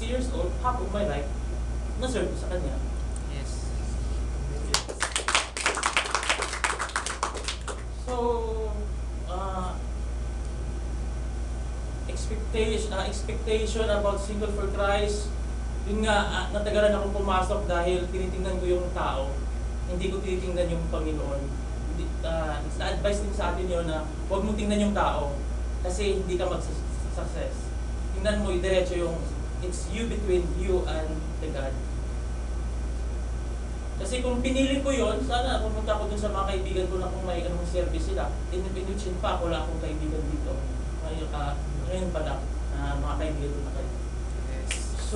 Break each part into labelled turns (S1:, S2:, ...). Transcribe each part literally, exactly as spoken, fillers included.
S1: sixty years old, half of my life, na-serve ko sa Kanya.
S2: Yes.
S1: So, uh, expectation, uh, expectation about single for Christ, yun nga, uh, natagalan akong pumasok dahil tinitingnan ko yung tao, hindi ko tinitingnan yung Panginoon. Hindi, uh, na-advise din sa atin yun na huwag mong tingnan yung tao kasi hindi ka mag-success. Tingnan mo yung diretso yung it's you between you and the God. Kasi kung pinili ko yon, sana pumunta ko dun sa mga kaibigan ko na kung may anong service sila. In in pa, wala akong kaibigan dito. Ngayon, uh, ngayon pa lang, uh, mga kaibigan ko na kayo.
S2: Yes.
S1: So,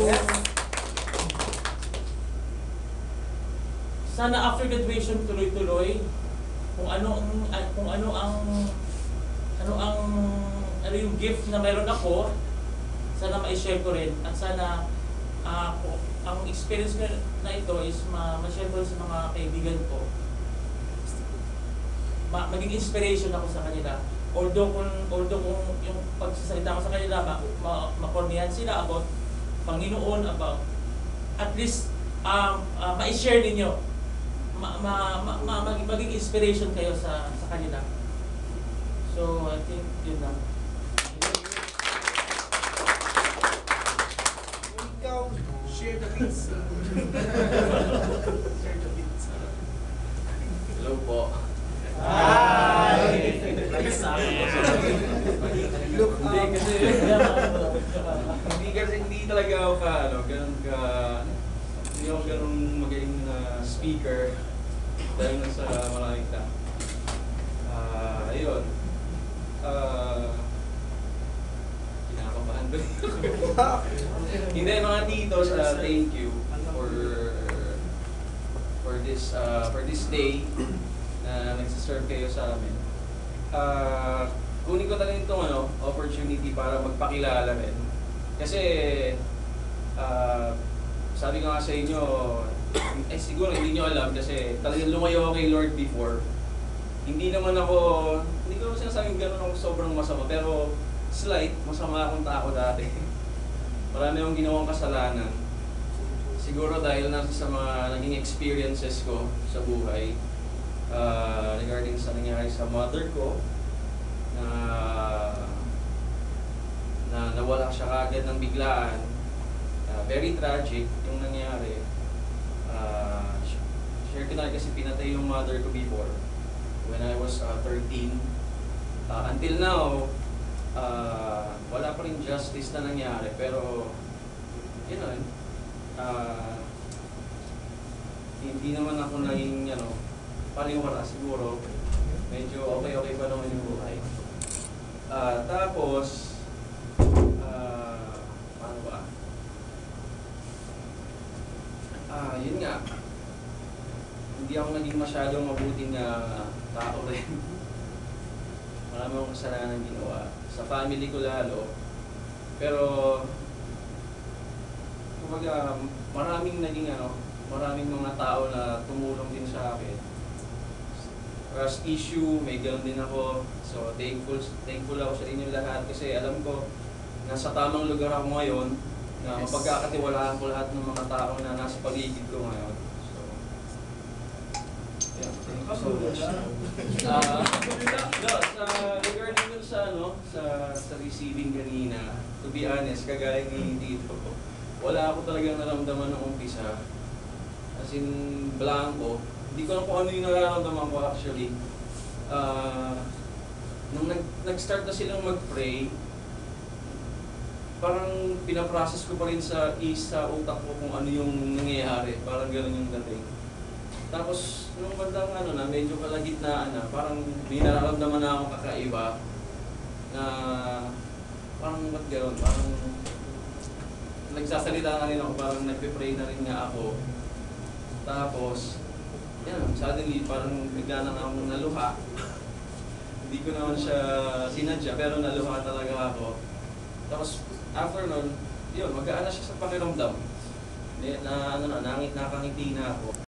S1: sana after graduation tuloy-tuloy kung ano ang uh, kung ano ang ano ang ano yung gift na mayroon ako, sana ma-share ko rin at sana uh, ang experience ko na ito is ma-share ko sa mga kaibigan ko. Ma maging inspiration ako sa kanila. Although kung although kung yung pagsasalita ko sa kanila ma makornihan sila about Panginoon, about at least um, uh, ma-share ninyo. Ma, ma, ma, ma, maging inspiration kayo sa sa kanila. So I think yun lang.
S3: Ikaw, share the pizza. Share the pizza.
S4: Hello po.
S3: Hi! Look
S4: Hindi
S3: up.
S4: kasi hindi kasi hindi talaga ako ka ano, ganun ka hindi ako ganun magaling na speaker dahil nasa maraming tao. Ah, ayun. Ah, kinakabahan ba? Hindi mga titos, uh, thank you for for this uh, for this day na nagsiserve kayo sa amin. Uh, kunin ko talaga itong ano, opportunity para magpakilala rin. Kasi, uh, sabi ko nga sa inyo, eh siguro hindi nyo alam kasi talagang lumayo ako kay Lord before. Hindi naman ako, hindi ko sinasabing gano'n ako sobrang masama, pero slight, masama akong tao dati. Marami akong ginawang kasalanan. Siguro dahil na sa mga naging experiences ko sa buhay. Uh, regarding sa nangyari sa mother ko na na nawala siya kagad ng biglaan, uh, very tragic yung nangyari. Uh, share ko na kasi pinatay yung mother ko before when I was uh, thirteen. Uh, until now, uh, wala pa rin justice na nangyari, pero yun know, uh, hindi naman ako naging you know, paliwara siguro. Medyo okay-okay pa naman yung buhay. Uh, tapos, uh, paano ba? Ah, uh, yun nga. Hindi ako naging masyadong mabuting uh, tao rin. Marami akong kasalanan ginawa. Sa family ko lalo. Pero, kumbaga, maraming naging ano, maraming mga tao na tumulong din sa akin. Trust issue, may ganoon din ako. So, thankful, thankful ako sa inyo lahat kasi alam ko, nasa tamang lugar ako ngayon na yes. Mapagkakatiwalaan ko lahat ng mga tao na nasa paligid ko ngayon. So, yeah, thank you so much. Uh, no, sa regarding dun sa, ano, sa, sa receiving kanina, to be honest, kagaya ni dito, wala ako talagang naramdaman ng umpisa. As in, blanco. Hindi ko lang kung ano yung nararamdaman ko actually. Uh, nung nag, nag-start na silang mag-pray, parang pinaprocess ko pa rin sa isa utak ko kung ano yung nangyayari. Parang gano'n yung dating. Tapos, nung bandang ano na, medyo kalagitnaan na, parang may nararamdaman na akong kakaiba na parang ba't gano'n? Parang nagsasalita na rin ako, parang nagpe-pray na rin nga ako. Tapos, yan, suddenly parang bigla na akong naluha. Hindi ko naman siya sinadya, pero naluha talaga ako. Tapos, after nun, yun, magaan na siya sa pakiramdam. Na, ano na, nangit nakangiti na ako.